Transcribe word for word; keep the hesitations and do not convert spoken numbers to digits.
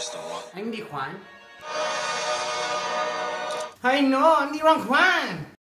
just don't want. I'm the Juan. Ay no, I'm the wrong Juan.